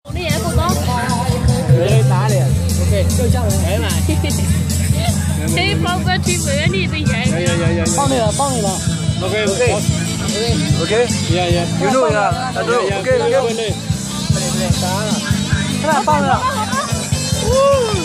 Đi vậy cô tốt. Đây đá liền. Ok. Chơi chắc rồi. Đấy mà. Thế bao cái chim với đi thì vậy. Bao này là. Ok. Yeah. You know yeah. Okay. Cái này cá. Cái này bao này.